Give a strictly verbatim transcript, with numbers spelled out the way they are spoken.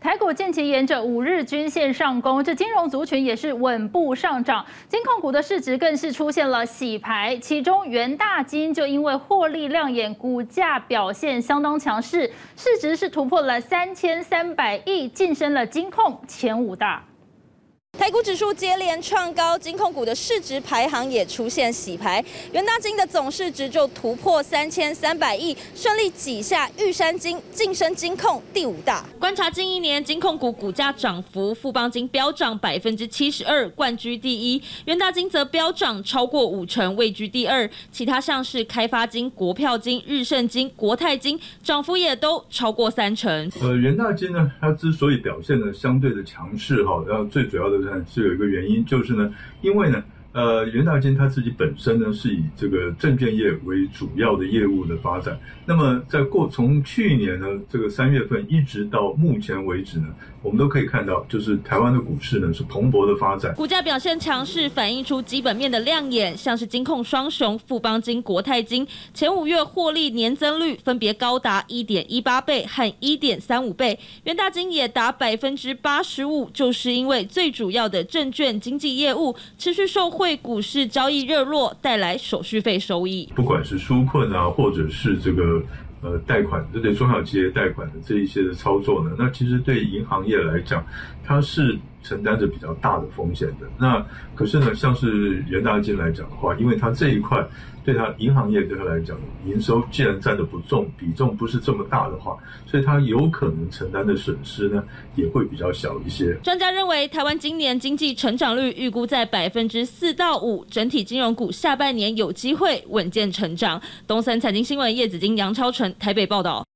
台股近期沿着五日均线上攻，这金融族群也是稳步上涨，金控股的市值更是出现了洗牌，其中元大金就因为获利亮眼，股价表现相当强势，市值是突破了三千三百亿，晋升了金控前五大。 台股指数接连创高，金控股的市值排行也出现洗牌，元大金的总市值就突破三千三百亿，顺利挤下玉山金，晋升金控第五大。观察近一年金控股股价涨幅，富邦金飙涨百分之七十二，冠居第一；元大金则飙涨超过五成，位居第二。其他像是开发金、国票金、日盛金、国泰金，涨幅也都超过三成。 呃，元大金呢，它之所以表现的相对的强势哈，然后最主要的。 是有一个原因，就是呢，因为呢，呃，元大金它自己本身呢是以这个证券业为主要的业务的发展。那么在过从去年呢这个三月份一直到目前为止呢，我们都可以看到，就是台湾的股市呢是蓬勃的发展， 股价表现强势，反映出基本面的亮眼，像是金控双雄富邦金、国泰金，前五月获利年增率分别高达 一点一八倍和 一点三五倍，元大金也达百分之八十五，就是因为最主要的证券经纪业务持续受惠股市交易热络，带来手续费收益。 不管是纾困啊，或者是这个。 呃，贷款这对中小企业贷款的这一些的操作呢，那其实对银行业来讲，它是承担着比较大的风险的。那可是呢，像是元大金来讲的话，因为它这一块对它银行业对它来讲，营收既然占的不重，比重不是这么大的话，所以它有可能承担的损失呢也会比较小一些。 专家认为，台湾今年经济成长率预估在百分之四到五，整体金融股下半年有机会稳健成长。东森财经新闻叶子金、杨超纯台北报道。